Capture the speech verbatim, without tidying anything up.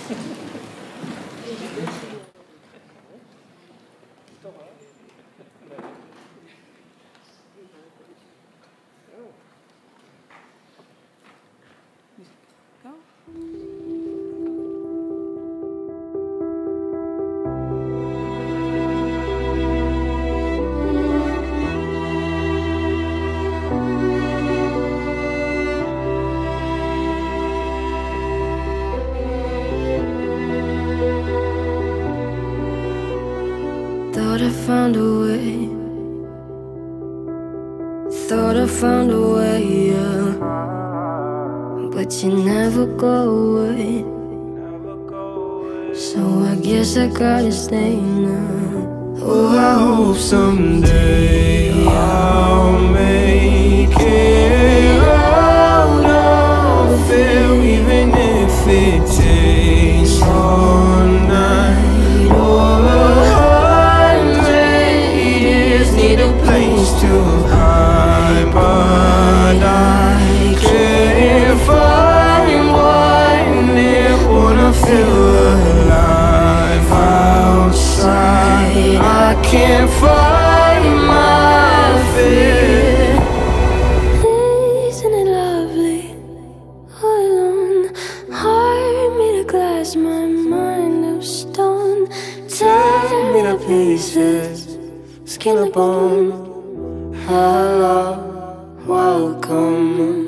Thought I found a way. Thought I found a way, yeah. But you never go away. So I guess I gotta stay now. Oh, I hope someday I'll make it out of there, even if it takes all night or a hundred years. Need a place to hide, but I can't find one. It wanna feel alive outside. I can't find my fear. Isn't it lovely? All alone, heart made of glass, my mind of stone. Tear me to pieces, skin and bone. Hello, welcome.